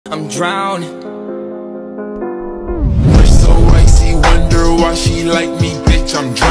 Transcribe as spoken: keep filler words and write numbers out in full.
I'm drowning. We're so icy, wonder why she like me, bitch, I'm drowning.